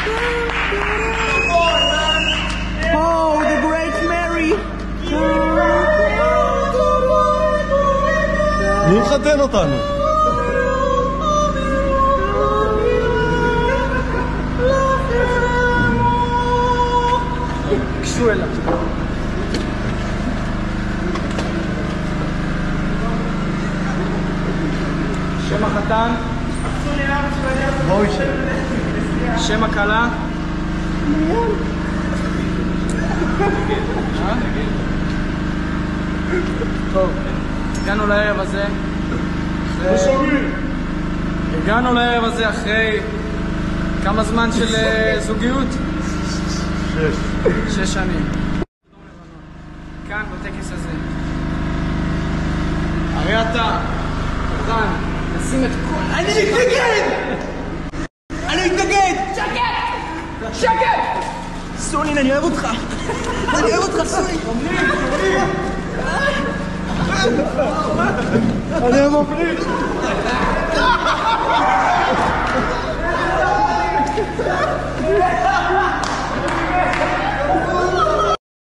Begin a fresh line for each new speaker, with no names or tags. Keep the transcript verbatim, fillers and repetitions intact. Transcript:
Oh, the great Mary.
מי מחתן אותנו?
קשו אליו. שם החתן?
מוישה.
שם הכלה? טוב, הגענו לערב הזה. הגענו לערב הזה אחרי כמה זמן של זוגיות?
שש.
שש שנים. כאן בטקס הזה. הרי אתה מוכן לשים את כל... אני מתנגד! אני מתנגד! שקט! שקט! סונין, אני אוהב אותך! אני אוהב אותך, סונין!
אני המפריד!